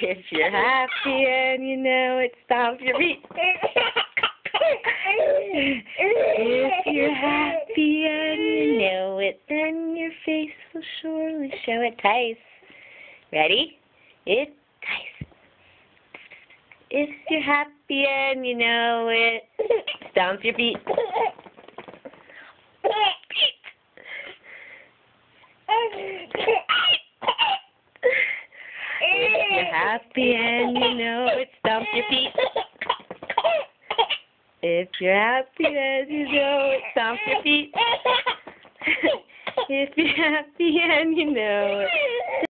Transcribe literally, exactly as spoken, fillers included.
If you're happy and you know it, stomp your feet. If you're happy and you know it, then your face will surely show it. Tyce. Ready? It's Tyce. If you're happy and you know it, stomp your feet. If you're happy and you know it, stomp your feet. If you're happy and you know it, stomp your feet. If you're happy and you know it,